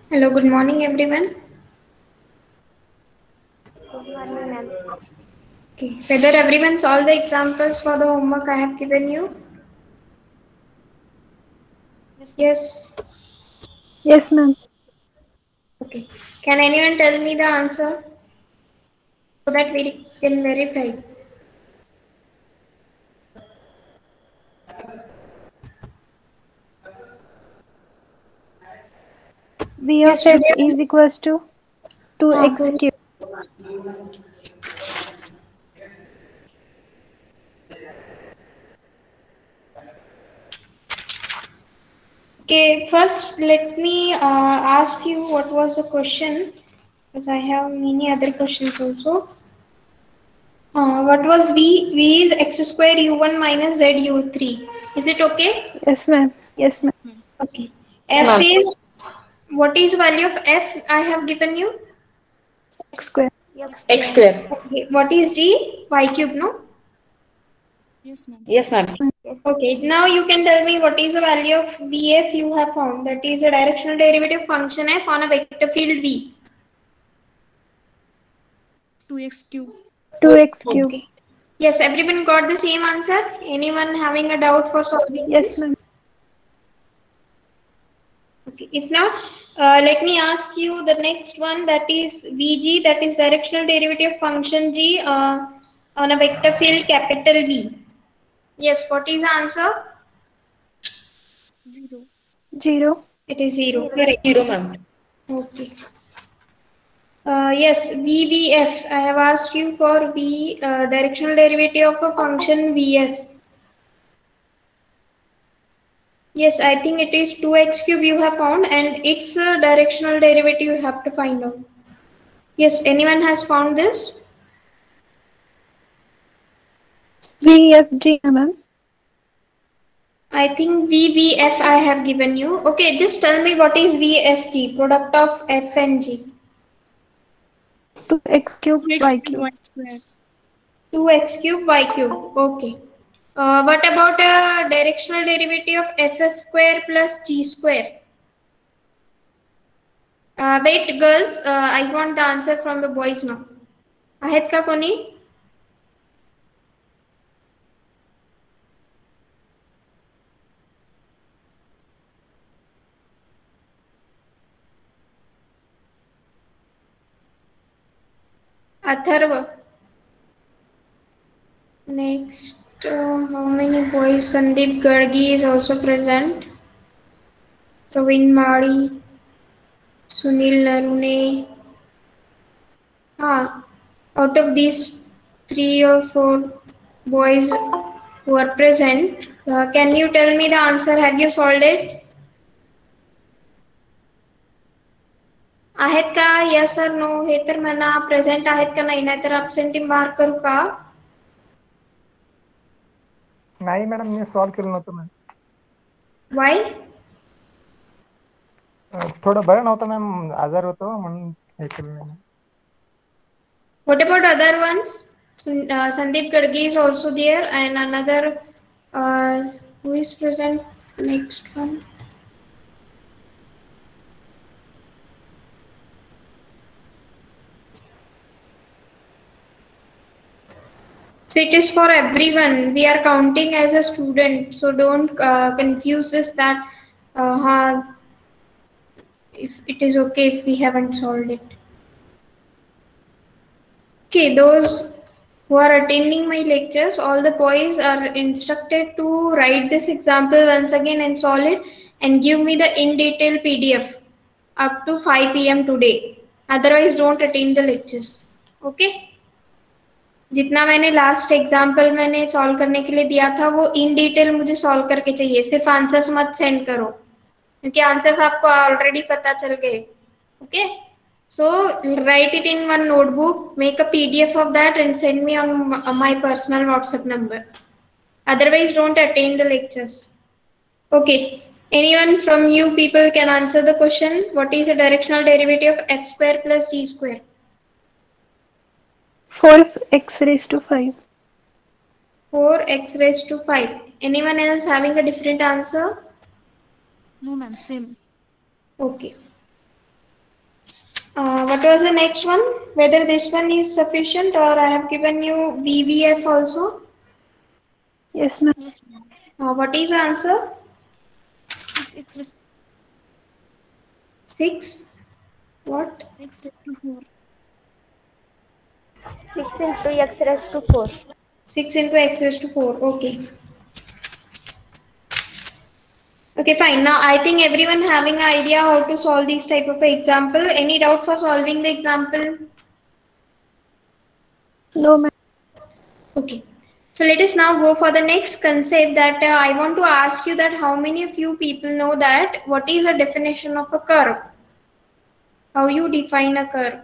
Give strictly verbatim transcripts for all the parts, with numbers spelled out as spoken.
Hello, good morning everyone. Good morning, ma'am. Okay. Whether everyone solved the examples for the homework I have given you? Yes, ma'am. Yes. Yes, ma'am. Okay. Can anyone tell me the answer so that we can verify? V Yes, of f today. is equals to two Uh, x to- cube. okay. First, let me uh, ask you what was the question, because I have many other questions also. Uh, what was V? V is x square u one minus z u three. Is it okay? Yes, ma'am. Yes, ma'am. Hmm. Okay. Yes, F ma'am. is, what is value of F I have given you? X square. X X square. square. Okay. What is G? Y cube, no? Yes, ma'am. Yes, ma'am. Yes. Okay. Now you can tell me what is the value of V F you have found. That is a directional derivative function F on a vector field V. two x cube. two x Cube. cube. Okay. Yes, everyone got the same answer. Anyone having a doubt for solving Yes, this? ma'am. Okay. If not, uh, let me ask you the next one. That is V G. That is directional derivative function G uh, on a vector field capital V. Yes. What is the answer? Zero. Zero. It is zero. Zero. Correct. Zero, ma'am. Okay. Uh, yes, V V F. I have asked you for V uh, directional derivative of a function V F. Yes, I think it is two x cube you have found, and its uh, directional derivative you have to find out. Yes, anyone has found this? V F G, ma'am. I think V V F I have given you. Okay, just tell me what is V F G, product of F and G. two x cube two x y cube cube. y square. two x cube y cube. Okay. Uh, what about a directional derivative of f square plus g square? Uh, wait, girls, uh, I want the answer from the boys now. आहेत का कोणी? Atharva. Next, uh, how many boys? Sandeep Gargi is also present. Praveen Madi, Sunil Narune. Ah, out of these three or four boys who are present, uh, can you tell me the answer? Have you solved it? आहेत का? Yes और no हे तर म्हणा. Present आहेत का नाही, नाहीतर absentee mark करू का? नाही मॅडम, मी सॉल्व केलं नव्हतं मॅम. वाय? थोडं बरं नव्हतं मॅम, आजार होतो म्हणून हे केलं नाही. What about other ones? uh, Sandeep Gadgi is also there, and another uh, who is present? Next one. So it is for everyone. We are counting as a student, so don't uh, confuse this that uh, huh, if it is okay if we haven't solved it. Okay, those who are attending my lectures, all the boys are instructed to write this example once again and solve it and give me the in detail P D F up to five p m today. Otherwise, don't attend the lectures. Okay? जितना मैंने last example मैंने solve करने के लिए दिया था वो in detail मुझे सॉल्व करके चाहिए. सिर्फ आंसर्स मत सेंड करो क्योंकि आंसर्स आपको ऑलरेडी पता चल गए. Okay, so write it in one notebook, make a P D F of that and send me on my personal WhatsApp number. Otherwise, don't attend the lectures. Okay, anyone from you people can answer the question. What is the directional derivative of f square plus g square? four x raised to five. four x raised to five. Anyone else having a different answer? No, ma'am. Same. Okay. Uh, what was the next one? Whether this one is sufficient or I have given you V V F also. Yes, ma'am. Yes, ma'am. Uh, what is the answer? six x raised six. What? x raised to four. six into x raised to four. six into x raised to four. Okay. Okay, fine. Now I think everyone having an idea how to solve this type of example. Any doubt for solving the example? No, ma'am. Okay. So let us now go for the next concept that uh, I want to ask you that how many of you people know that what is a definition of a curve? How you define a curve?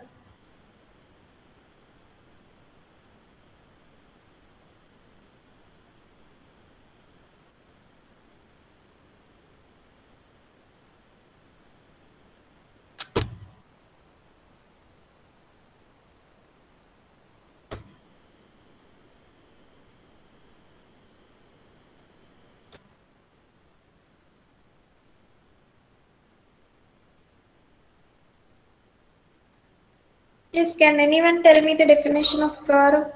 Yes, can anyone tell me the definition of curve?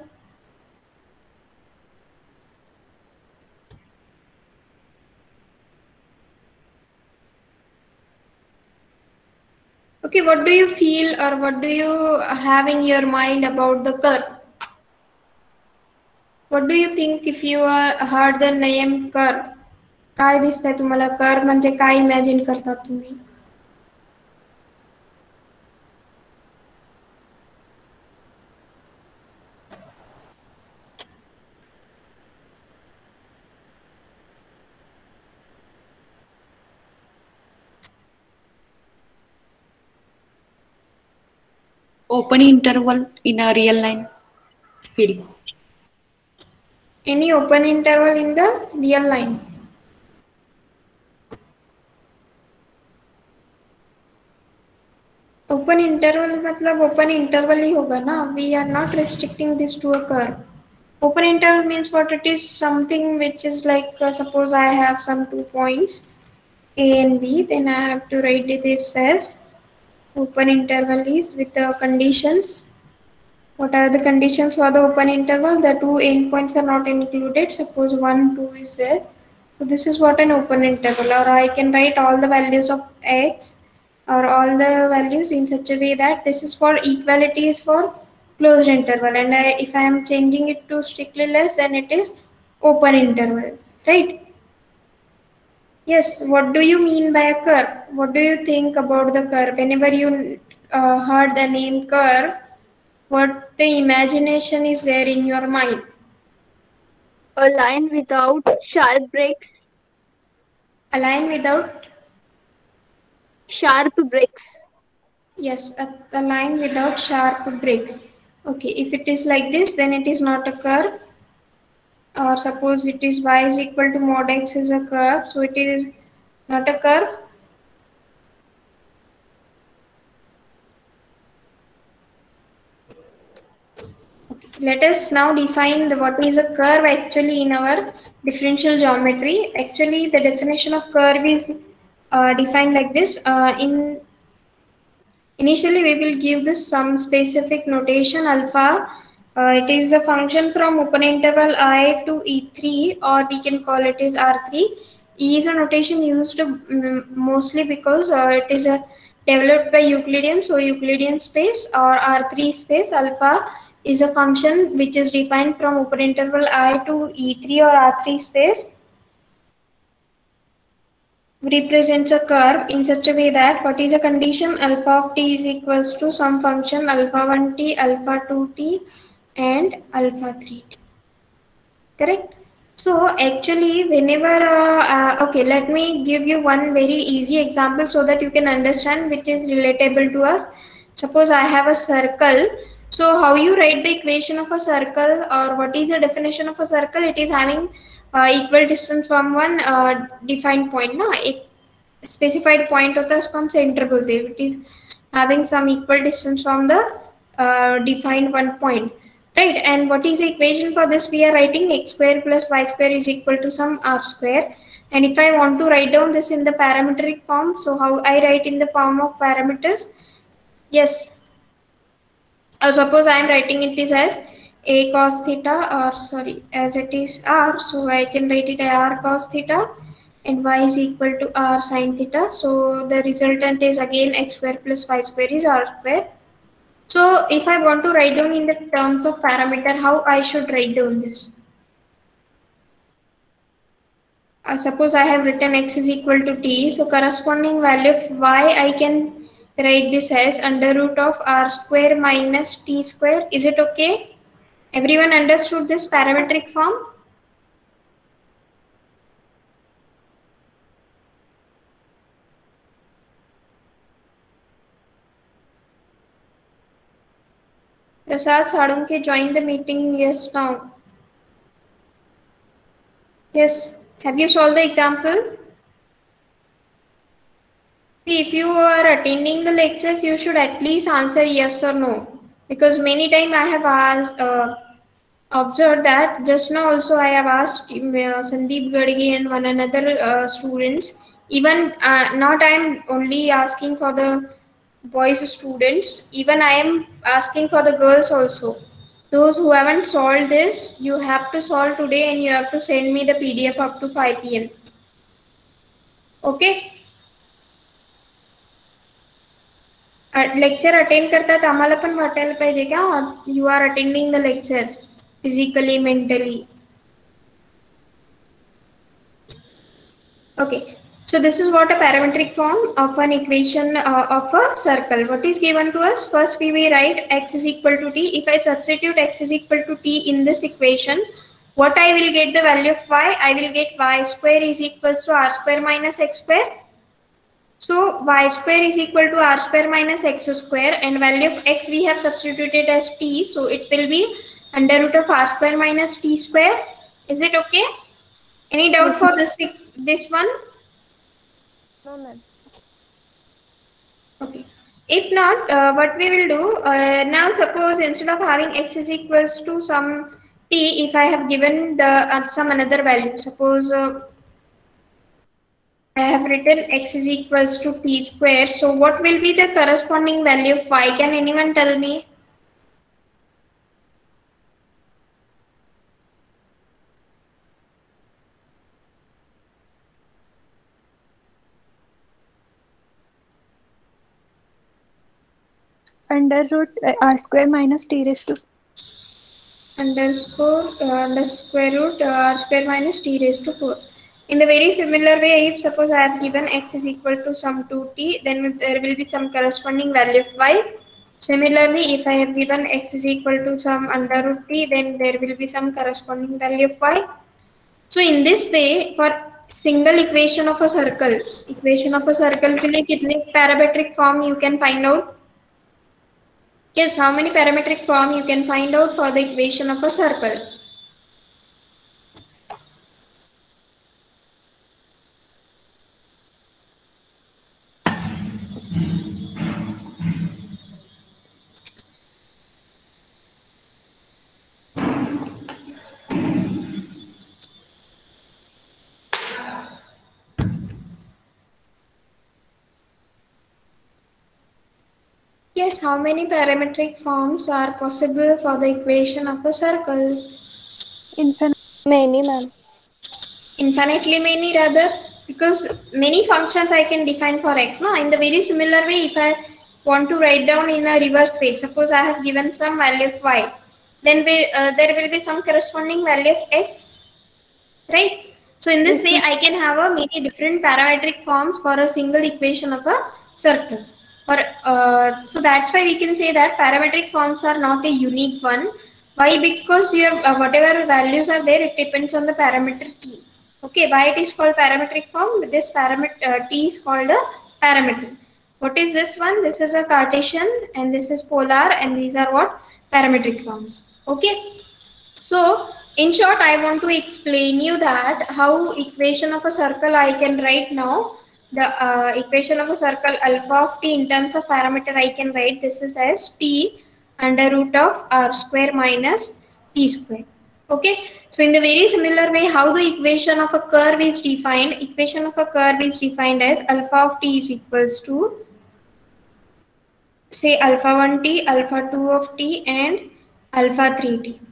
Okay, what do you feel or what do you have in your mind about the curve? What do you think if you uh, heard the name curve? काय दिसतंय तुम्हाला curve म्हणजे काय imagine करता तुम्ही? Open interval in a real line field. Any open interval in the real line? Open interval मतलब open interval ही होगा ना. We are not restricting this to a curve. Open interval means what? It is something which is like uh, suppose I have some two points A and B, then I have to write this as open interval is with the conditions. What are the conditions for the open interval? The two endpoints are not included. Suppose one, two is there. So this is what an open interval, or I can write all the values of x or all the values in such a way that this is for equality is for closed interval, and I, if I am changing it to strictly less, then it is open interval, right? Yes, what do you mean by a curve? What do you think about the curve? Whenever you uh, heard the name curve, what the imagination is there in your mind? A line without sharp breaks. A line without? Sharp breaks. Yes, a, a line without sharp breaks. Okay, if it is like this, then it is not a curve. Or suppose it is y is equal to mod x is a curve, so it is not a curve. Let us now define the, what is a curve actually in our differential geometry. Actually, the definition of curve is uh, defined like this. Uh, in initially, we will give this some specific notation alpha. Uh, it is a function from open interval I to E three, or we can call it as R three. E is a notation used um, mostly because uh, it is a developed by Euclidean, so Euclidean space or R three space alpha is a function which is defined from open interval I to E three or R three space, represents a curve in such a way that what is a condition? Alpha of t is equals to some function alpha one t, alpha two t and alpha three t. Correct? So actually whenever, uh, uh, okay, let me give you one very easy example so that you can understand which is relatable to us. Suppose I have a circle. So how you write the equation of a circle, or what is the definition of a circle? It is having uh, equal distance from one uh, defined point. Na? एक specified point होता है उसको हम center बोलते हैं. It is having some equal distance from the uh, defined one point. Right, and what is the equation for this? We are writing x square plus y square is equal to some r square. And if I want to write down this in the parametric form, so how I write in the form of parameters? Yes. Uh, suppose I am writing it is as a cos theta, or sorry, as it is r, so I can write it as r cos theta, and y is equal to r sin theta. So the resultant is again x square plus y square is r square. So if I want to write down in the terms of parameter, how I should write down this? Uh, suppose I have written x is equal to t, so corresponding value of y I can write this as under root of r square minus t square. Is it okay? Everyone understood this parametric form? Prasad Sadunke joined the meeting. Yes, now. Yes. Have you solved the example? See, if you are attending the lectures, you should at least answer yes or no. Because many times I have asked, uh, observed that just now also I have asked uh, Sandeep Gadge and one another uh, students. Even uh, not I am only asking for the boys students. Even I am asking for the girls also. Those who haven't solved this, you have to solve today and you have to send me the P D F up to five P M Okay? Lecture attend करतात आम्हाला पण वाटायला पाहिजे का you are attending the lectures physically mentally okay. So this is what a parametric form of an equation uh, of a circle. What is given to us? First we will write x is equal to t. If I substitute x is equal to t in this equation, what I will get the value of y? I will get y square is equals to r square minus x square. So y square is equal to r square minus x square, and value of x we have substituted as t. So it will be under root of r square minus t square. Is it okay? Any doubt for this this one? No, ma'am. Okay. If not, uh, what we will do uh, now? Suppose instead of having x is equals to some t, if I have given the uh, some another value, suppose uh, I have written x is equals to t square. So what will be the corresponding value of y? Can anyone tell me? Under root uh, r square minus t raised to Underscore uh, under square root uh, r square minus t raised to four. In the very similar way, if suppose I have given x is equal to some two t, then there will be some corresponding value of y. Similarly, if I have given x is equal to some under root t, then there will be some corresponding value of y. So in this way, for single equation of a circle, equation of a circle के लिए कितने parametric form you can find out? Yes, how many parametric form you can find out for the equation of a circle? Yes, how many parametric forms are possible for the equation of a circle? infinite. Many, ma'am. Infinitely many rather, because many functions I can define for x. No, in the very similar way, if I want to write down in a reverse way, suppose I have given some value of y, then we, uh, there will be some corresponding value of x, right? So in this way, I can have a many different parametric forms for a single equation of a circle. Or uh, so that's why we can say that parametric forms are not a unique one. Why? Because your uh, whatever values are there, it depends on the parameter t. Okay, why it is called parametric form? This parameter uh, t is called a parameter. What is this one? This is a Cartesian, and this is polar, and these are what? Parametric forms. Okay. So in short, I want to explain you that how equation of a circle I can write now. The uh, equation of a circle alpha of t in terms of parameter I can write this is as t under root of r square minus t square. Okay. So in the very similar way, how the equation of a curve is defined, equation of a curve is defined as alpha of t is equals to say alpha one t, alpha two of t, and alpha three t.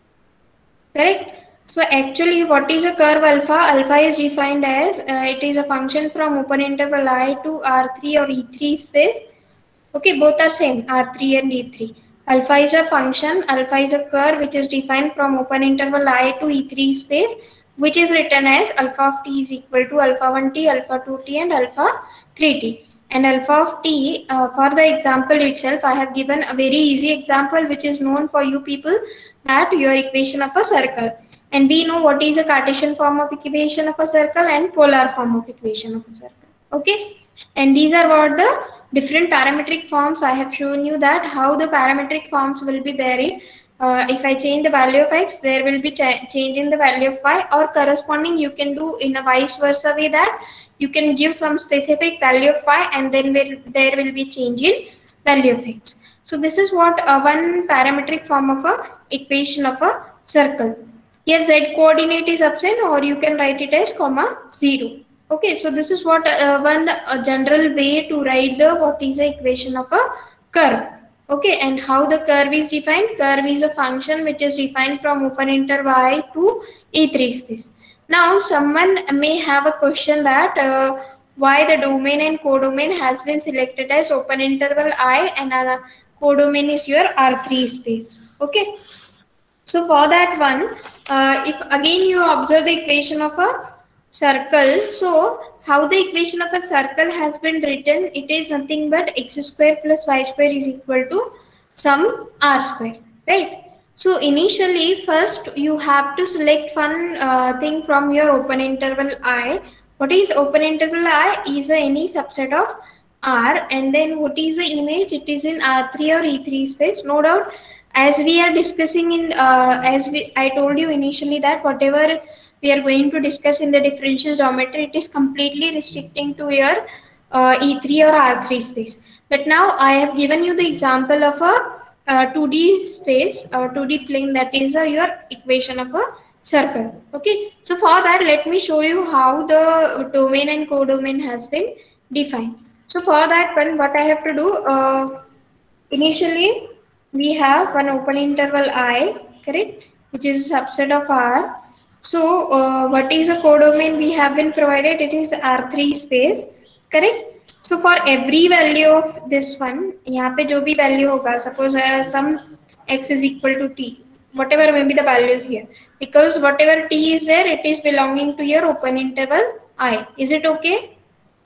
Correct? So actually what is a curve alpha? Alpha is defined as, uh, it is a function from open interval I to R three or E three space. Okay, both are same, R three and E three. Alpha is a function, alpha is a curve which is defined from open interval I to E three space, which is written as alpha of t is equal to alpha one t, alpha two t, and alpha three t. And alpha of t, uh, for the example itself, I have given a very easy example which is known for you people, that your equation of a circle. And we know what is a Cartesian form of equation of a circle and polar form of equation of a circle. Okay, and these are what the different parametric forms. I have shown you that how the parametric forms will be varied. Uh, if I change the value of x, there will be ch change in the value of y, or corresponding you can do in a vice versa way, that you can give some specific value of y and then will, there will be change in value of x. So this is what uh, one parametric form of a equation of a circle. Here z coordinate is absent, or you can write it as comma zero. Okay, so this is what uh, one uh, general way to write the what is the equation of a curve. Okay, and how the curve is defined? Curve is a function which is defined from open interval I to E three space. Now someone may have a question that uh, why the domain and codomain has been selected as open interval I and uh, codomain is your R three space. Okay, so for that one, uh, if again you observe the equation of a circle, so how the equation of a circle has been written, it is nothing but x square plus y square is equal to some r square, right? So initially first you have to select one uh, thing from your open interval I. What is open interval I? Is any subset of R, and then what is the image? It is in R three or E three space, no doubt. As we are discussing in, uh, as we, I told you initially that whatever we are going to discuss in the differential geometry, it is completely restricting to your uh, E three or R three space. But now I have given you the example of a uh, two D space or two D plane, that is uh, your equation of a circle. Okay, so for that let me show you how the domain and codomain has been defined. So for that one, what I have to do, uh, initially we have one open interval I, correct, which is a subset of R. So uh, what is a codomain we have been provided? It is R three space, correct. So for every value of this one, यहाँ पे जो भी value होगा, suppose uh, some x is equal to t, whatever may be the values here, because whatever t is there, it is belonging to your open interval I. Is it okay?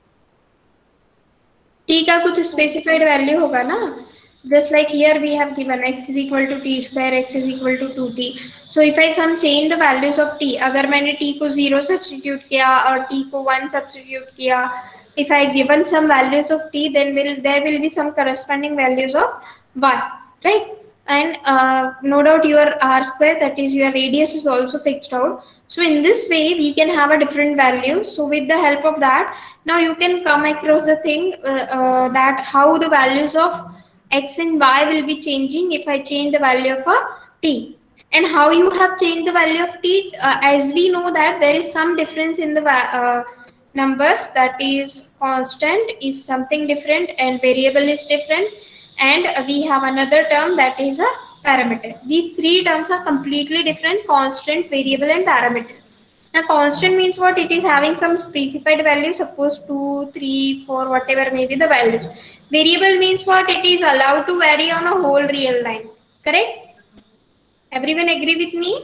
t का कुछ specified value होगा ना? Just like here we have given x is equal to t square, x is equal to two t. So if I some change the values of t, अगर मैंने t को zero substitute किया और t को one substitute किया, if I given some values of t, then will there will be some corresponding values of y, right? And uh, no doubt your r square, that is your radius, is also fixed out. So in this way we can have a different value. So with the help of that, now you can come across the thing uh, uh, that how the values of x and y will be changing if I change the value of a t. And how you have changed the value of t, uh, as we know that there is some difference in the uh, numbers, that is constant is something different and variable is different, and uh, we have another term that is a parameter. These three terms are completely different: constant, variable, and parameter. Now constant means what? It is having some specified value, suppose two, three, four, whatever may be the values. Variable means what? It is allowed to vary on a whole real line. Correct? Everyone agree with me?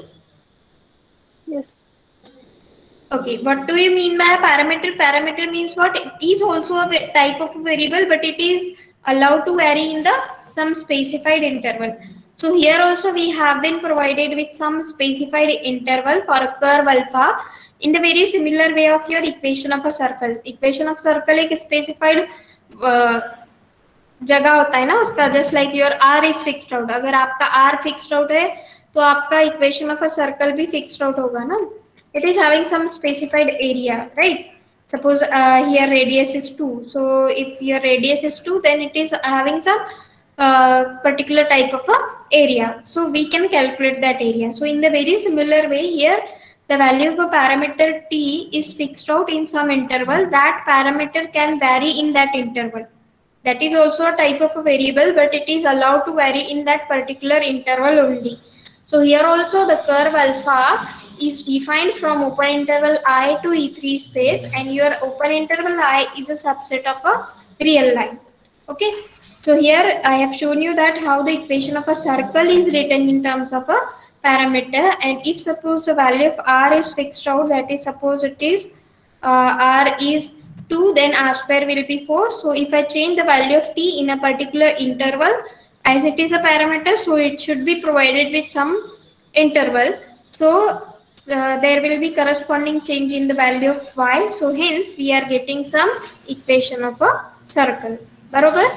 Yes. Okay, what do you mean by a parameter? Parameter means what? It is also a type of variable, but it is allowed to vary in the some specified interval. So here also we have been provided with some specified interval for a curve alpha in the very similar way of your equation of a circle. Equation of circle एक specified uh, जगह होता है ना उसका, just like your r is fixed out. अगर आपका r fixed out है तो आपका equation of a circle भी fixed out होगा ना. It is having some specified area, right? Suppose uh, here radius is two. So if your radius is two, then it is having some uh, particular type of a area. So we can calculate that area. So in the very similar way here, the value of a parameter t is fixed out in some interval. That parameter can vary in that interval. That is also a type of a variable, but it is allowed to vary in that particular interval only. So here also the curve alpha is defined from open interval I to E three space, and your open interval I is a subset of a real line. Okay, so here I have shown you that how the equation of a circle is written in terms of a parameter, and if suppose the value of r is fixed out, that is suppose it is uh, r is two, then r square will be four. So if I change the value of t in a particular interval, as it is a parameter, so it should be provided with some interval. So uh, there will be corresponding change in the value of y. So hence we are getting some equation of a circle. Barobar?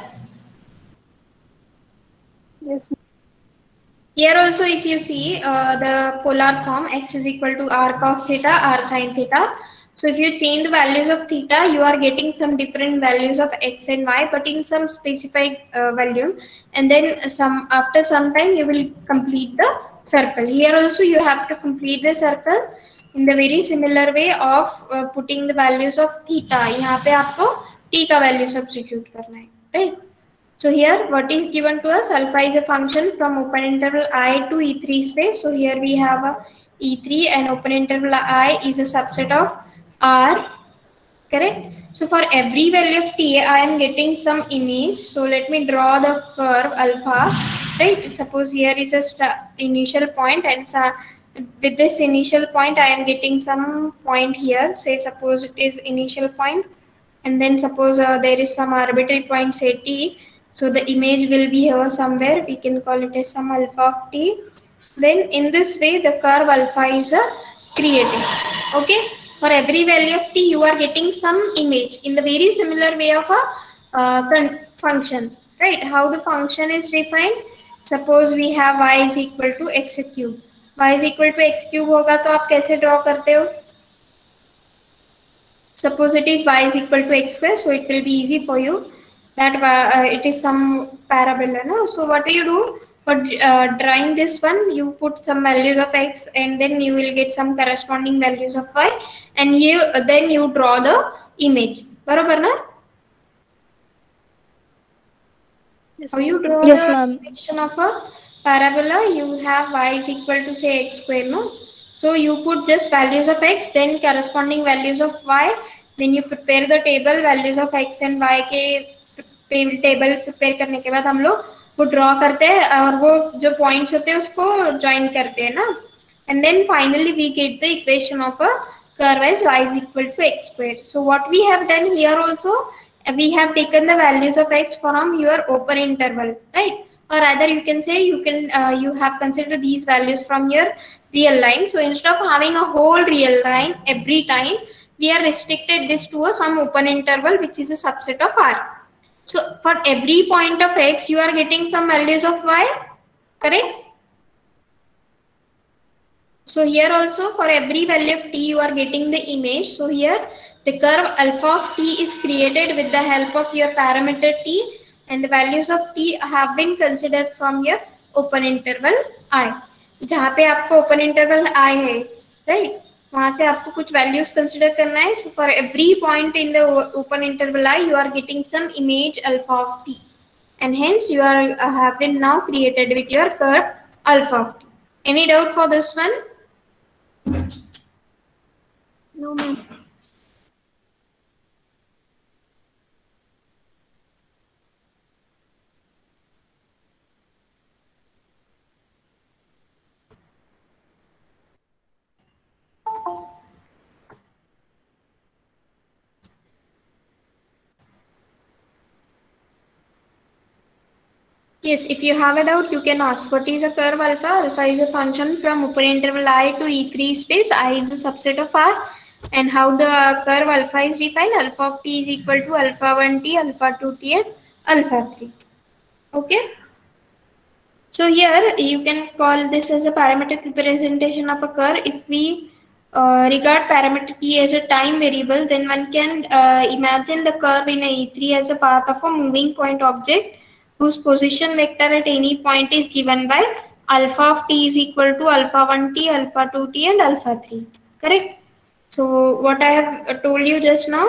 Yes. Here also if you see uh, the polar form, x is equal to r cos theta, r sin theta. So if you change the values of theta, you are getting some different values of x and y, but in some specified uh, volume, and then some after some time you will complete the circle. Here also you have to complete the circle in the very similar way of uh, putting the values of theta. यहाँ पे आपको t का value substitute करना है, right? So here what is given to us? Alpha is a function from open interval I to E three space. So here we have a E three, and open interval I is a subset of R, correct? So for every value of t, I am getting some image. So let me draw the curve alpha, right? Suppose here is a initial point, and so with this initial point I am getting some point here. Say suppose it is initial point, and then suppose uh, there is some arbitrary point, say t. So the image will be here somewhere. We can call it as some alpha of t. Then in this way the curve alpha is uh, created. Okay. For every value of t, you are getting some image in the very similar way of a uh, function, right? How the function is defined? Suppose we have y is equal to x cube. Y is equal to x cube होगा तो आप कैसे draw करते हो? Suppose it is y is equal to x square, so it will be easy for you. That uh, it is some parabola, no? So what do you do? For uh, drawing this one, you put some values of x, and then you will get some corresponding values of y, and you uh, then you draw the image. Barabar na? Yes, How you draw Yes, the section of a parabola? You have y is equal to say x square, no? So you put just values of x, then corresponding values of y. Then you prepare the table, values of x and y के table prepare करने के बाद हम लोग वो draw करते हैं, और वो जो पॉइंट्स होते हैं उसको ज्वाइन करते हैं ना, and then finally we get the equation of a curve as y is equal to x square. So what we have done here also, we have taken the values of x from your open interval, right? Or rather you can say you can uh, you have considered these values from your real line. So instead of having a whole real line every time, we are restricted this to a some open interval which is a subset of R. So for every point of x, you are getting some values of y, correct? So here also for every value of t, you are getting the image. So here the curve alpha of t is created with the help of your parameter t, and the values of t have been considered from your open interval I. जहाँ पे आपको open interval I है, right? वहाँ से आपको कुछ values consider करना है. So for every point in the open interval I, you are getting some image alpha of t, and hence you are uh, have been now created with your curve alpha of t. Any doubt for this one? No, ma'am. Yes, if you have a doubt, you can ask. What is a curve alpha? Alpha is a function from open interval I to E three space. I is a subset of R. And how the curve alpha is defined? Alpha of t is equal to alpha one t, alpha two t, and alpha three. Okay. So here you can call this as a parametric representation of a curve. If we uh, regard parameter t as a time variable, then one can uh, imagine the curve in a E three as a path of a moving point object whose position vector at any point is given by alpha of t is equal to alpha one t, alpha two t, and alpha three. Correct? So what I have told you just now,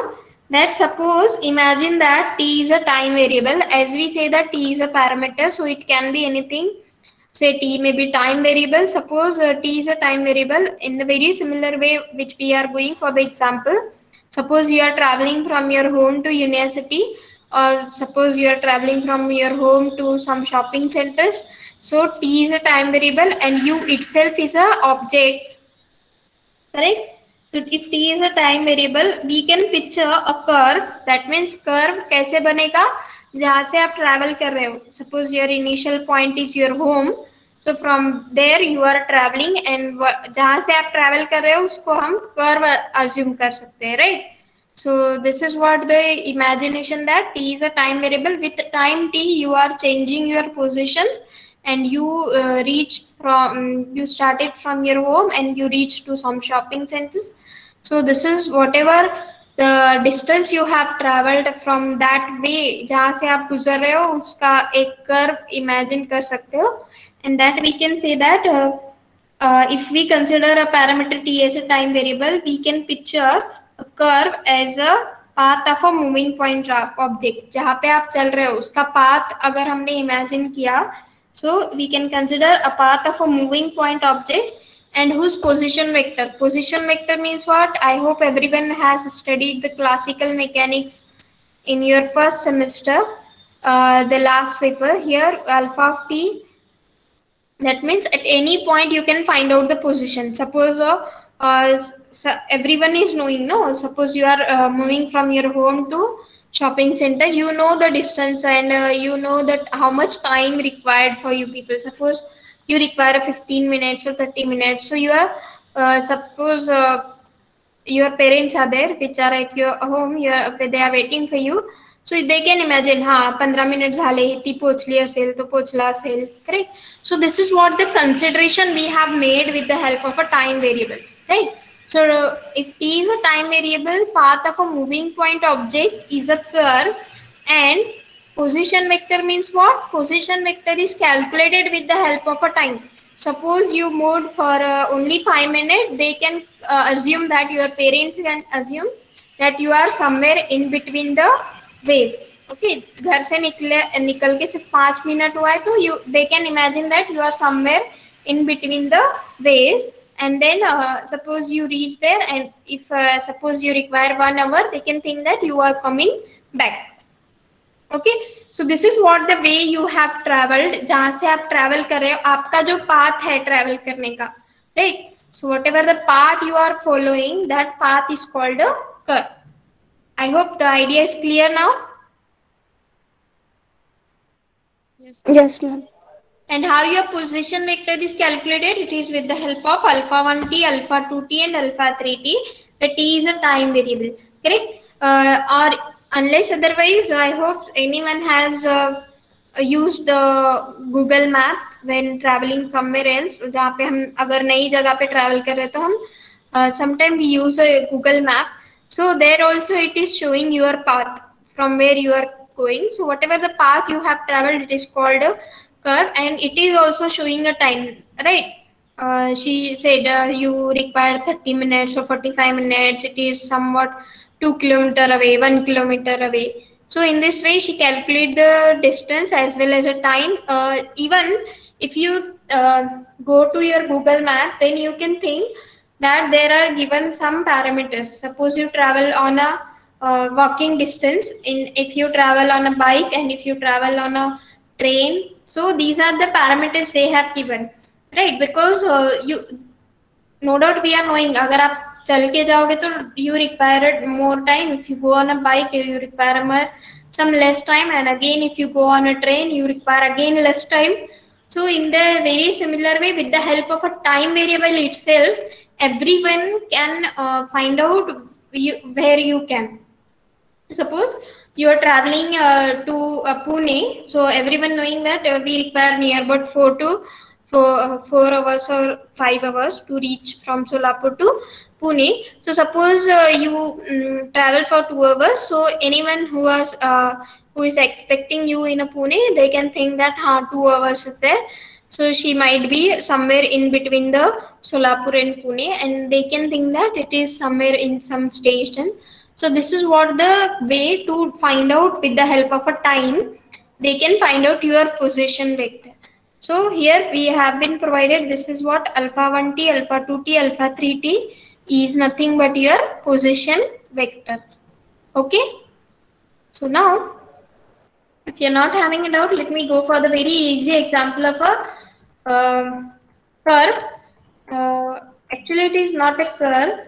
that suppose imagine that t is a time variable, as we say that t is a parameter, so it can be anything. Say t may be time variable. Suppose uh, t is a time variable in the very similar way which we are going for the example. Suppose you are traveling from your home to university, or suppose you are traveling from your home to some shopping centers. So t is a time variable and u itself is a object, correct? So if t is a time variable, we can picture a curve. That means curve कैसे बनेगा? जहाँ से आप travel कर रहे हो. Suppose your initial point is your home. So from there you are traveling, and जहाँ से आप travel कर रहे हो उसको हम curve assume कर सकते हैं, right? So this is what the imagination that t is a time variable. With time t you are changing your positions, and you uh, reached from you started from your home and you reached to some shopping centers. So this is whatever the distance you have traveled from that way, जहाँ से आप गुजर रहे हो उसका एक curve imagine कर सकते हो. And that we can say that uh, uh, if we consider a parameter t as a time variable, we can picture a curve as a path of a moving point object. जहाँ पे आप चल रहे हो उसका path अगर हमने imagine किया, so we can consider a path of a moving point object and whose position vector. Position vector means what? I hope everyone has studied the classical mechanics in your first semester, uh, the last paper. Here alpha of t, that means at any point you can find out the position. Suppose uh, uh, so everyone is knowing, no? Suppose you are uh, moving from your home to shopping center, you know the distance, and uh, you know that how much time required for you people. Suppose you require fifteen minutes or thirty minutes. So you are, uh, suppose uh, your parents are there, which are at your home, you are, they are waiting for you. So they can imagine, ha, fifteen minutes झाले, ती पोचली असेल, तो पोचला असेल, correct? So this is what the consideration we have made with the help of a time variable, right? So uh, if t is a time variable, path of a moving point object is a curve, and position vector means what? Position vector is calculated with the help of a time. Suppose you moved for uh, only five minutes, they can uh, assume that your parents can assume that you are somewhere in between the ways. Okay, घर से निकले निकल के सिर्फ पाँच minute हुआ है तो you they can imagine that you are somewhere in between the ways. And then uh, suppose you reach there, and if uh, suppose you require one hour, they can think that you are coming back. Okay, so this is what the way you have traveled. जहाँ से आप travel कर रहे हो, आपका जो path है travel करने का, right? So whatever the path you are following, that path is called a curve. I hope the idea is clear now. Yes. Yes, ma'am. And how your position vector is calculated? It is with the help of alpha one t, alpha two t, and alpha three t. The t is a time variable, correct? Uh, or unless otherwise, I hope anyone has uh, used the Google Map when traveling somewhere else. जहाँ पे हम अगर नई जगह पे travel कर रहे तो हम uh, sometime we use a Google Map. So there also it is showing your path from where you are going. So whatever the path you have traveled, it is called a curve, and it is also showing a time, right? Uh, she said uh, you require thirty minutes or forty-five minutes. It is somewhat two kilometer away, one kilometer away. So in this way, she calculate the distance as well as a time. Uh, even if you uh, go to your Google Map, then you can think that there are given some parameters. Suppose you travel on a uh, walking distance, in if you travel on a bike, and if you travel on a train. So these are the parameters they have given, right? Because uh, you, no doubt we are knowing, अगर आप चल के जाओगे तो you require more time. If you go on a bike, you require more, some less time, and again if you go on a train, you require again less time. So in the very similar way, with the help of a time variable itself, everyone can uh, find out you, where you can. Suppose you are traveling uh, to uh, Pune, so everyone knowing that uh, we require near about four to four, uh, four hours or five hours to reach from Solapur to Pune. So suppose uh, you um, travel for two hours, so anyone who was uh, who is expecting you in a Pune, they can think that huh, two hours is there. So she might be somewhere in between the Solapur and Pune, and they can think that it is somewhere in some station. So this is what the way to find out with the help of a time, they can find out your position vector. So here we have been provided, this is what alpha one t, alpha two t, alpha three t is nothing but your position vector. Okay. So now, if you're not having a doubt, let me go for the very easy example of a uh, curve. Uh, actually, it is not a curve.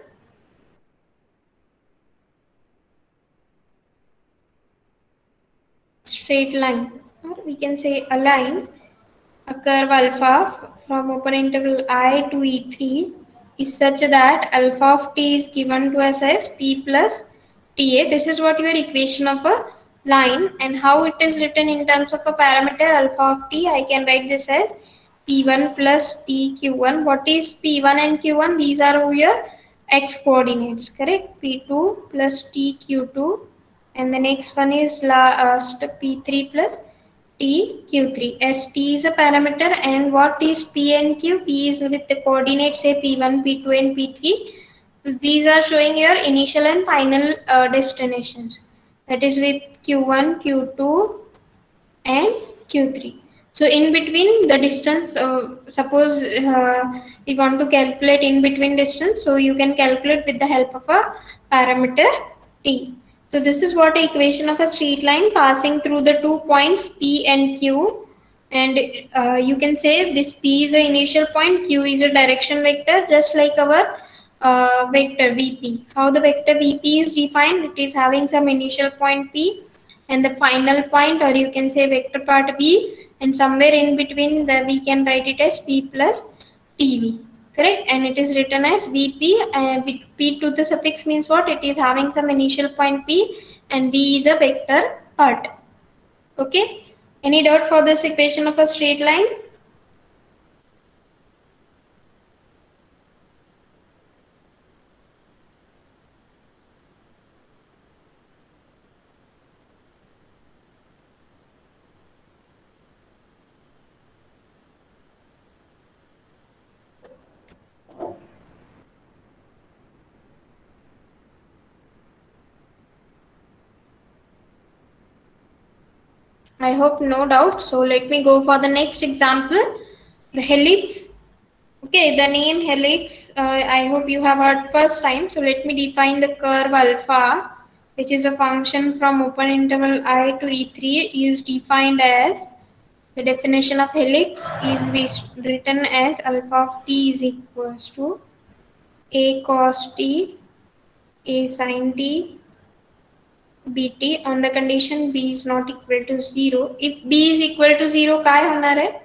Straight line, or we can say a line. A curve alpha from open interval I to E three is such that alpha of t is given to us as p plus ta. This is what your equation of a line, and how it is written in terms of a parameter alpha of t. I can write this as p one plus t q one. What is p one and q one? These are your x coordinates, correct? p two plus t q two, and the next one is last p three plus t q three. As t is a parameter, and what is p and q? P is with the coordinates say p one, p two and p three. So these are showing your initial and final uh, destinations. That is with q one, q two and q three. So in between the distance, uh, suppose uh, you want to calculate in between distance, so you can calculate with the help of a parameter t. So this is what the equation of a straight line passing through the two points P and Q, and uh, you can say this P is the initial point, Q is a direction vector, just like our uh, vector V P. How the vector V P is defined? It is having some initial point P and the final point, or you can say vector part V, and somewhere in between the we can write it as P plus T V. Correct, and it is written as V P, and P to the suffix means what? It is having some initial point P, and V is a vector part. Okay, any doubt for this equation of a straight line? I hope no doubt. So let me go for the next example, the helix. Okay, the name helix, uh, I hope you have heard first time. So let me define the curve alpha, which is a function from open interval I to E three, is defined as, the definition of helix is written as alpha of t is equals to a cos t, a sin t, bt on the condition b is not equal to zero. If b is equal to zero, काय होणार है?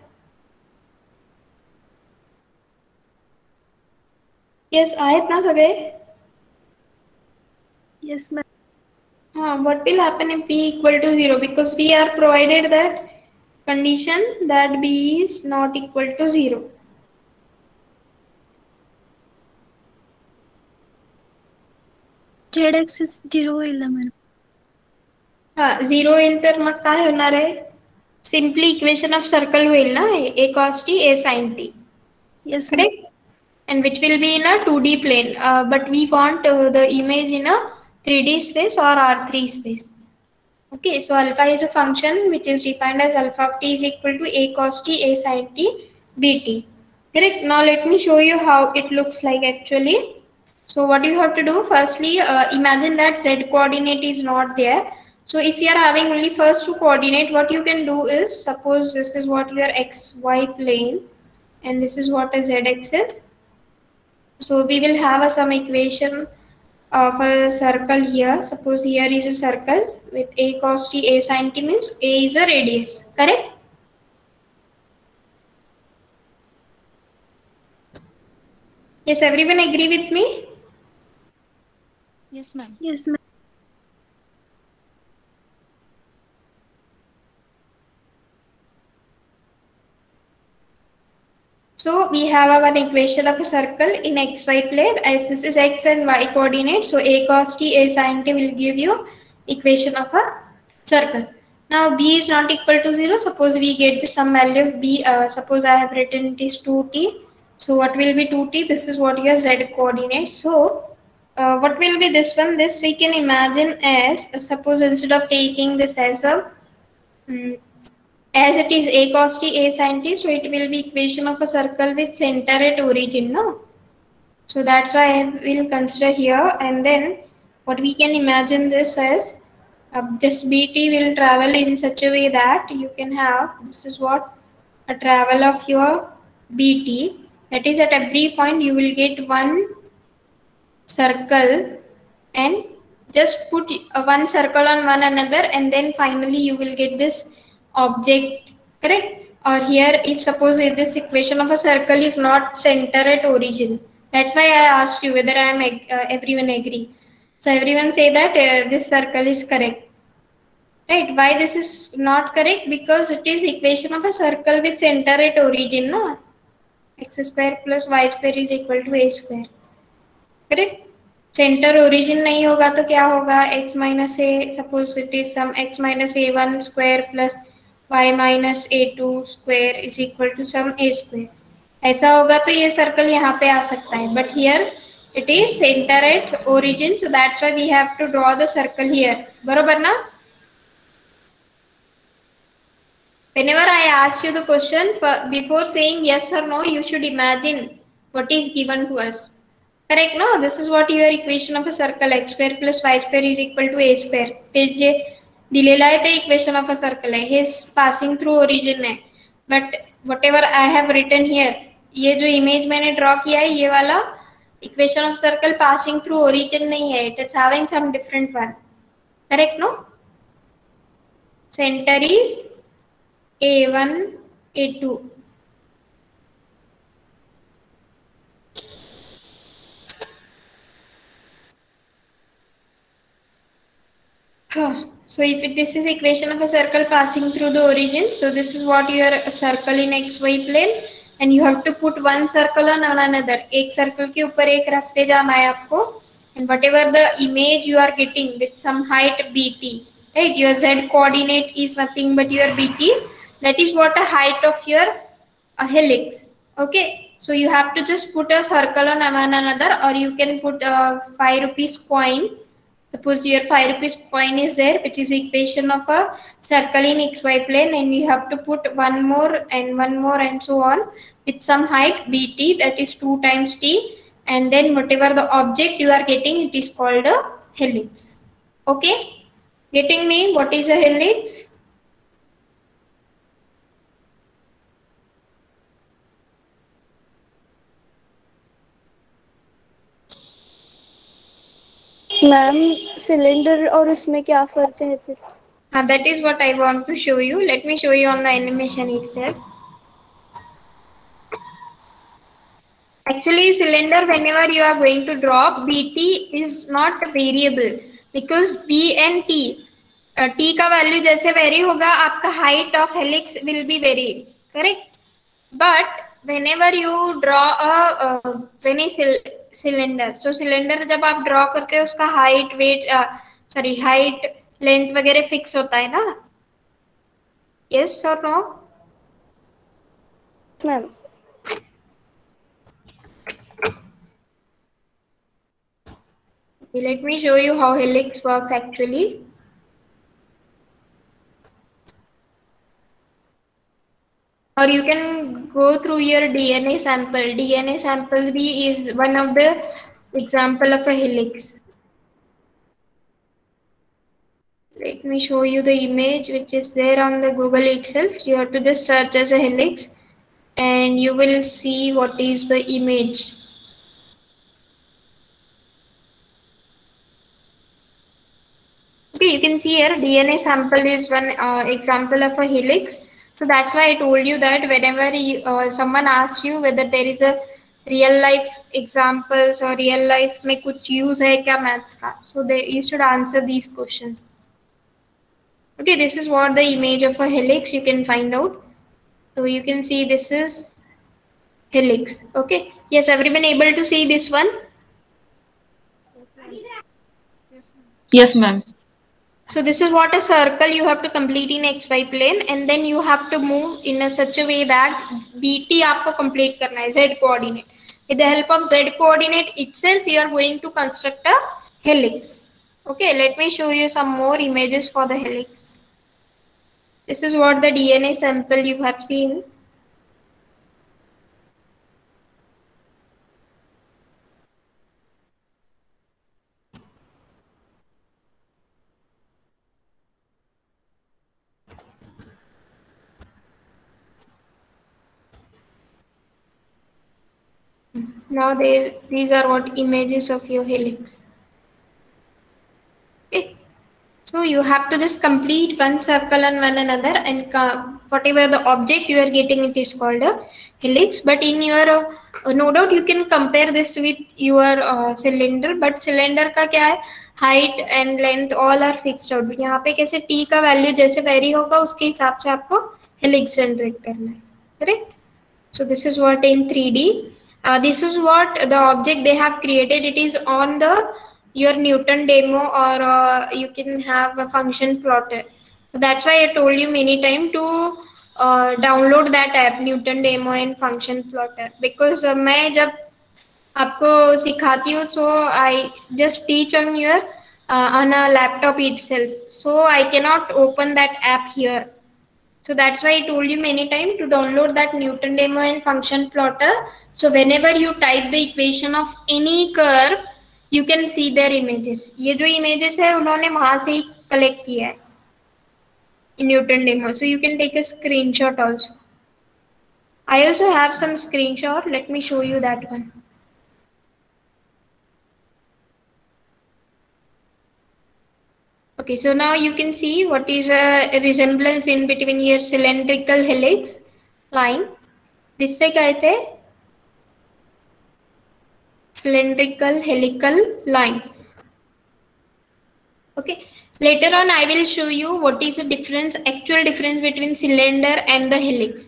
Yes, आहेत ना सगळे? Yes, ma'am. Uh, what will happen if b equal to zero? Because we are provided that condition that b is not equal to zero. Z axis zero होईल ना madam. हाँ, zero येईल तर मग काय होणार आहे? Simply equation of circle होईल ना, a cos t, a sin t. Yes, correct? And which will be in a two D plane, uh, but we want uh, the image in a three D space or R three space. Okay, so alpha is a function which is defined as alpha of t is equal to a cos t, a sin t, bt. Correct? Now let me show you how it looks like actually. So what you have to do, firstly, uh, imagine that z coordinate is not there. So if you are having only first two coordinate, what you can do is, suppose this is what your x y plane and this is what a z axis. So we will have a, some equation of a circle here. Suppose here is a circle with a cos t, a sin t means a is a radius, correct? Yes, everyone agree with me? Yes, ma'am. Yes, ma'am. So we have our equation of a circle in xy plane, as this is x and y coordinates. So a cos t, a sin t will give you equation of a circle. Now b is not equal to zero. Suppose we get the some value of b. Uh, suppose I have written it is two t. So what will be two t? This is what your z coordinate. So uh, what will be this one? This we can imagine as, uh, suppose instead of taking this as a um, as it is a cos t, a sin t, so it will be equation of a circle with center at origin, no? So that's why I will consider here, and then what we can imagine this as, uh, this bt will travel in such a way that you can have, this is what a travel of your bt, that is at every point you will get one circle and just put uh, one circle on one another, and then finally you will get this object, correct? Or here, if suppose this equation of a circle is not center at origin, that's why I asked you whether I am uh, everyone agree. So everyone say that uh, this circle is correct, right? Why this is not correct? Because it is equation of a circle with center at origin, no? X square plus y square is equal to a square, correct? Center origin नहीं होगा तो क्या होगा? X minus a, suppose it is some x minus a one square plus y minus a two square is equal to some a square. ऐसा होगा तो ये circle यहाँ पे आ सकता है, but here it is center at origin, so that's why we have to draw the circle here. बरोबर ना? Whenever I ask you the question, for, before saying yes or no, you should imagine what is given to us. Correct, no? This is what your equation of a circle, x square plus y square is equal to a square. ते जे दिलेला आहे ते equation of a circle है, he is passing through origin है. But whatever I have written here, ये जो image मैंने draw किया है, ये वाला equation of circle passing through origin नहीं है. It is having some different one. Correct, no? Center is a one, a two. So if it, this is equation of a circle passing through the origin, so this is what your circle in xy plane, and you have to put one circle on another. एक circle के ऊपर एक रखते जाना है आपको, and whatever the image you are getting with some height bt, right? Your z coordinate is nothing but your bt. That is what a height of your a helix. Okay, so you have to just put a circle on one another, or you can put a five rupees coin. Suppose your five rupees coin is there, which is equation of a circle in xy plane, and you have to put one more and one more and so on with some height bt, that is two times t, and then whatever the object you are getting, it is called a helix. Okay, getting me? What is a helix? Ma'am cylinder और उसमें क्या फर्क है फिर? Uh, that is what I want to show you. Let me show you on the animation itself. Actually, cylinder, whenever you are going to draw, bt is not a variable because b and t, uh, t का value जैसे vary होगा, आपका height of helix will be vary, correct? But whenever you draw a uh, any cylinder, so cylinder जब आप draw करते हो उसका height, weight, uh, sorry, height, length वगैरह fix होता है ना? Yes or no? Ma'am let me show you how helix works actually. Or you can go through your D N A sample. D N A sample B is one of the example of a helix. Let me show you the image which is there on the Google itself. You have to just search as a helix and you will see what is the image. Okay, you can see here D N A sample is one uh, example of a helix. So that's why I told you that whenever you, uh, someone asks you whether there is a real life examples or real life में कुछ use है क्या maths का, so they, you should answer these questions. Okay, this is what the image of a helix you can find out. So you can see this is helix. Okay, yes, everyone able to see this one? Yes, ma'am. So this is what a circle you have to complete in xy plane, and then you have to move in a such a way that bt आपको complete करना है z coordinate. With the help of z coordinate itself, you are going to construct a helix. Okay, let me show you some more images for the helix. This is what the D N A sample you have seen. Now they, these are what images of your helix. Okay. So you have to just complete one circle and one another, and uh, whatever the object you are getting, it is called a helix. But in your uh, no doubt you can compare this with your uh, cylinder, but cylinder का क्या है, height and length all are fixed out. यहाँ पे कैसे t का value जैसे vary होगा उसके हिसाब से आपको helix generate करना है, correct? So this is what in three D. Uh, this is what the object they have created. It is on the your Newton demo, or uh, you can have a function plotter. So that's why I told you many times to uh, download that app Newton demo and function plotter, because uh, मैं जब आपको सिखाती हूँ, so I just teach on your uh, on a laptop itself. So I cannot open that app here. So that's why I told you many times to download that Newton demo and function plotter. So whenever you type the equation of any curve, you can see their images. ये जो images है उन्होंने वहाँ से ही collect किया है in Newton demo. So you can take a screenshot also. I also have some screenshot. Let me show you that one. Okay, so now you can see what is a resemblance in between your cylindrical helix line. This से कहते हैं cylindrical helical line. Okay. Later on, I will show you what is the difference, actual difference between cylinder and the helix.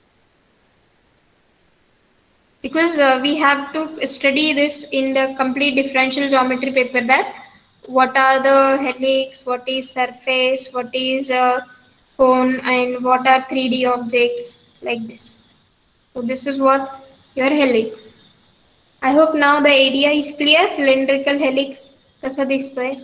Because uh, we have to study this in the complete differential geometry paper, that what are the helix, what is surface, what is uh, cone, and what are three D objects, like this. So this is what your helix. I hope now the idea is clear. Cylindrical helix कसा दिसतोय?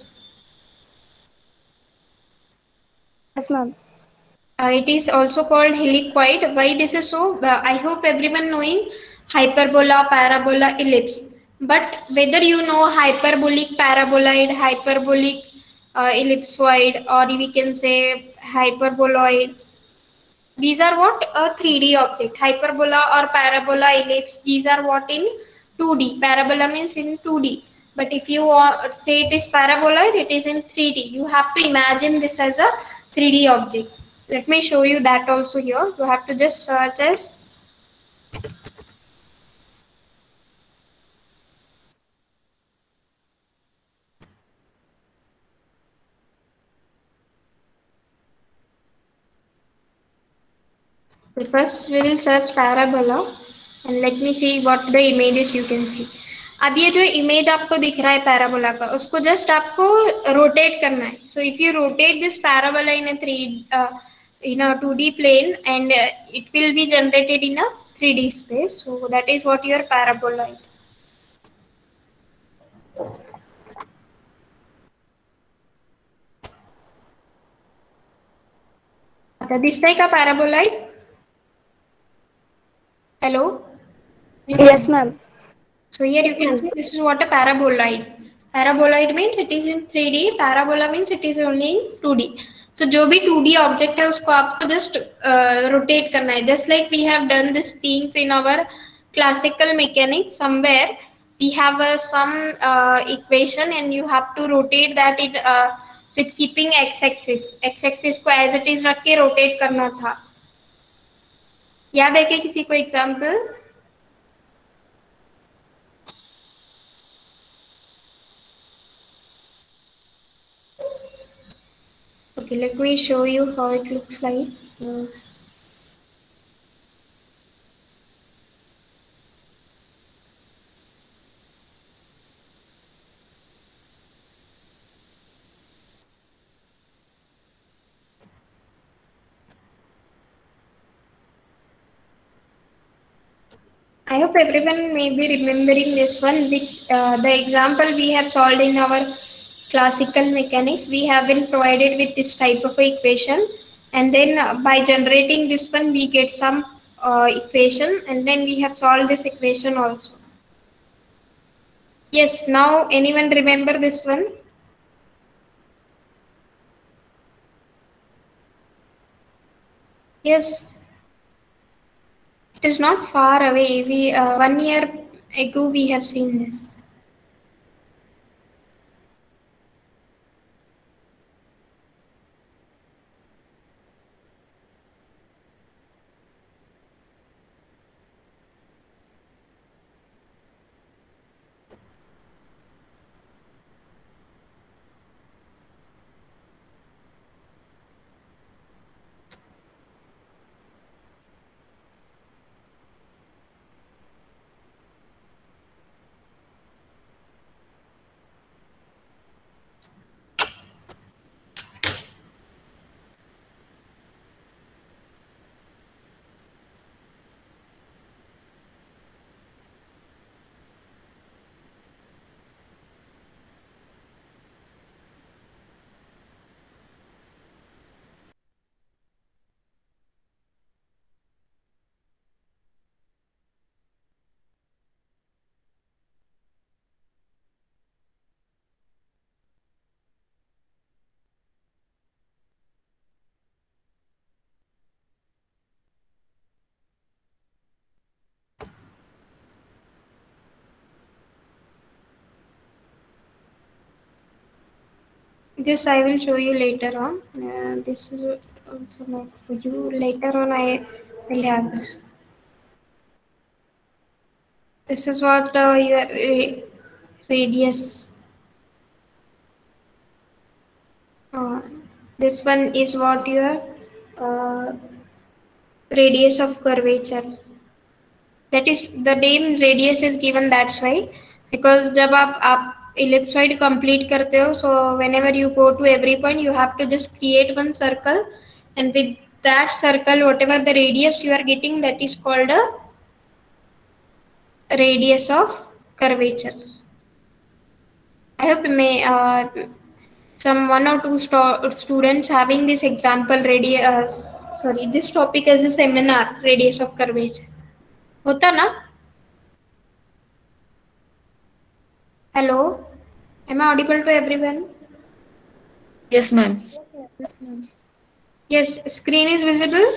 Yes, ma'am. Uh, it is also called helicoid. Why this is so? Uh, I hope everyone knowing hyperbola, parabola, ellipse. But whether you know hyperbolic, paraboloid, hyperbolic, uh, ellipsoid, or we can say hyperboloid, these are what a three D object. Hyperbola or parabola, ellipse, these are what in two D. Parabola means in two D. But if you uh, say it is paraboloid, it is in three D. You have to imagine this as a three D object. Let me show you that also here. You have to just search as first we will search parabola and let me see what the images you can see. अब ये जो image आपको दिख रहा है parabola का, उसको just आपको रोटेट करना है. So if you rotate this parabola in a three in a two D plane, and uh, it will be generated in a three D space. So that is what your paraboloid. This like a paraboloid. Hello. Yes, ma'am. So here you can see this is what a paraboloid. Paraboloid means it is in three D. Parabola means it is only in two D. So जो भी two D object है उसको आपको just uh, rotate करना है. Just like we have done these things in our classical mechanics, somewhere we have uh, some uh, equation and you have to rotate that it uh, with keeping x-axis. X-axis को as it is रख के rotate करना था. याद है क्या किसी को example? Okay, let me show you how it looks like. Uh, I I hope everyone may be remembering this one, which uh, the example we have solved in our classical mechanics. We have been provided with this type of equation, and then uh, by generating this one, we get some uh, equation, and then we have solved this equation also. Yes, now anyone remember this one? Yes. It is not far away. We uh, one year ago we have seen this. This I will show you later on. Uh, this is also not for you. Later on, I will have this. This is what uh, your uh, radius. Uh, this one is what your uh, radius of curvature. That is the name radius is given. That's why, because जब आप आप ellipsoid complete करते हो, so whenever you go to every point, you have to just create one circle, and with that circle, whatever the radius you are getting, that is called a radius of curvature. I hope may uh, some one or two st students having this example radius. Uh, sorry, this topic as a seminar, radius of curvature. होता ना? Hello, am I audible to everyone? Yes, ma'am. Yes, ma'am. Yes, screen is visible.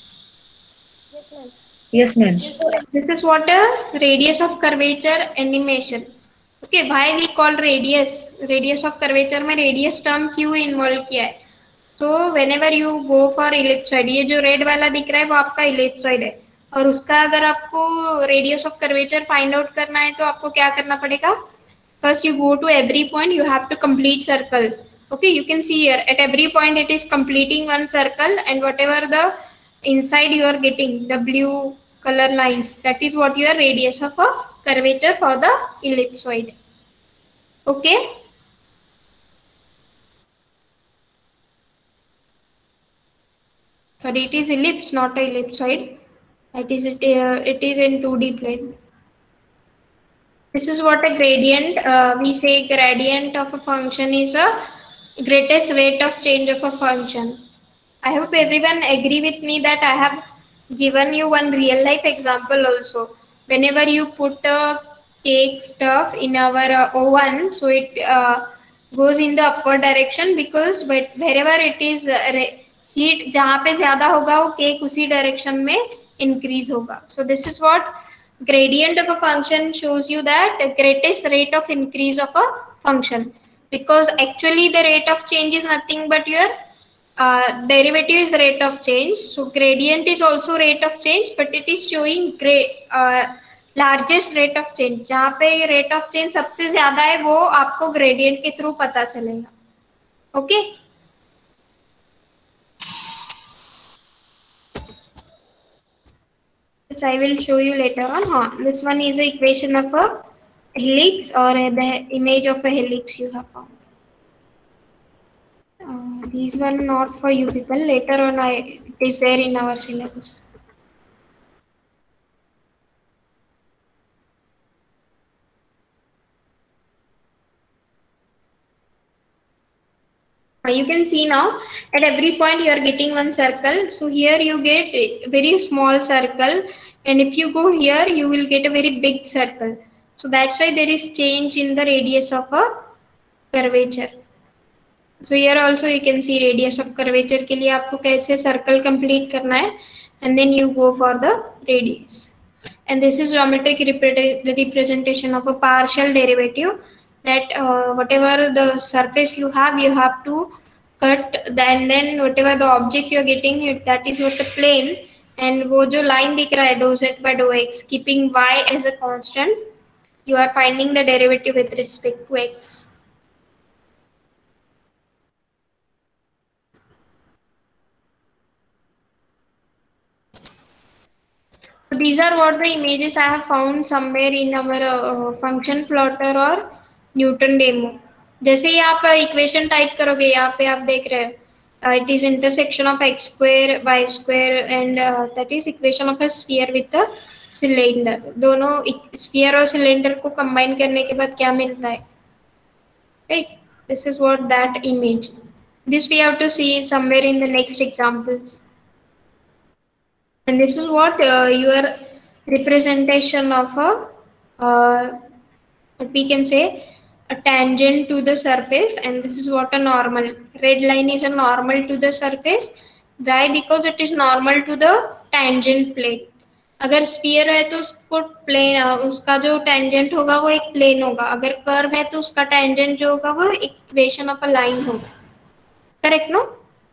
Yes, ma'am. This is what a radius of curvature animation. Okay, why we call radius? Radius of curvature में radius term क्यों involve किया है? So whenever you go for ellipsoid, ये जो red वाला दिख रहा है वो आपका ellipsoid है, और उसका अगर आपको radius of curvature find out करना है तो आपको क्या करना पड़ेगा? First you go to every point, you have to complete circle. Okay, you can see here at every point it is completing one circle, and whatever the inside you are getting the blue color lines, that is what your radius of a curvature for the ellipsoid. Okay. Sorry, it is ellipse, not a ellipsoid. It is it, uh, it is in two D plane. This is what a gradient. Uh, we say gradient of a function is a greatest rate of change of a function. I hope everyone agree with me that I have given you one real life example also. Whenever you put a cake stuff in our uh, oven, so it uh, goes in the upward direction, because but wherever it is uh, heat जहाँ पे ज़्यादा होगा वो cake उसी direction में increase होगा. So this is what gradient of a function shows you, that the greatest rate of increase of a function, because actually the rate of change is nothing but your uh, derivative is rate of change. So gradient is also rate of change, but it is showing great uh, largest rate of change. जहाँ पे rate of change सबसे ज़्यादा है वो आपको gradient के through पता चलेगा. Okay. This I will show you later on. Huh. This one is the equation of a helix, or the image of a helix you have found. Uh, these one not for you people. Later on, I it is there in our syllabus. You can see now at every point you are getting one circle. So here you get a very small circle, and if you go here you will get a very big circle. So that's why there is change in the radius of a curvature. So here also you can see radius of curvature के लिए आपको कैसे circle complete करना है, and then you go for the radius. And this is geometric repre representation of a partial derivative, that uh, whatever the surface you have, you have to cut, then then whatever the object you are getting, it that is what the plane, and वो जो line दिख रहा है dou z by dou x, keeping y as a constant, you are finding the derivative with respect to x. So these are what the images I have found somewhere in our uh, function plotter or Newton demo. जैसे ही आप equation type करोगे, यहाँ पे आप देख रहे हैं it is intersection of x square y square and that is equation of a sphere with a cylinder. दोनों स्फीयर और सिलेंडर को कंबाइन करने के बाद क्या मिलता है, right? This is what that image. This we have to see somewhere in the next examples. And this is what uh, your representation of a uh, what we can say a tangent to the surface, and this is what a normal. Red line is a normal to the surface. Why? Because it is normal to the tangent plane. अगर sphere है तो उसको plane, उसका जो tangent होगा वो एक plane होगा. अगर कर्व है तो उसका टेंजेंट जो होगा वो इक्वेशन ऑफ अ लाइन होगा. Correct no?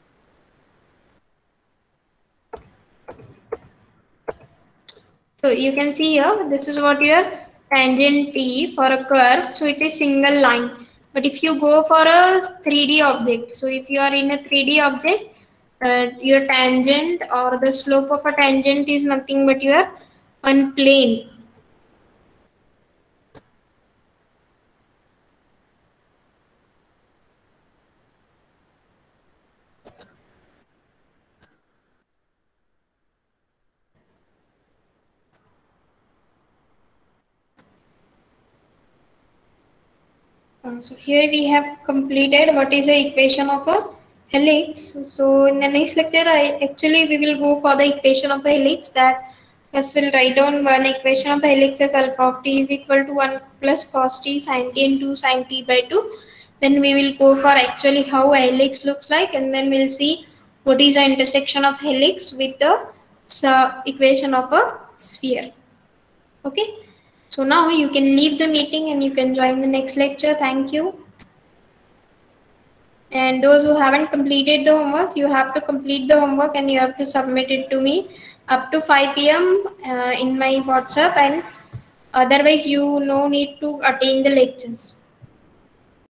So you can see here, this is what your tangent T for a curve. So it is single line. But if you go for a three D object, so if you are in a three D object, uh, your tangent or the slope of a tangent is nothing but your one plane. So here we have completed what is the equation of a helix. So in the next lecture, I actually we will go for the equation of a helix. That us will write down one equation of a helix as alpha of t is equal to one plus cos t sin t into sin t by two. Then we will go for actually how a helix looks like, and then we'll see what is the intersection of helix with the uh, equation of a sphere. Okay. So now you can leave the meeting and you can join the next lecture. Thank you. And those who haven't completed the homework, you have to complete the homework and you have to submit it to me up to five P M uh, in my WhatsApp, and otherwise you no need to attend the lectures.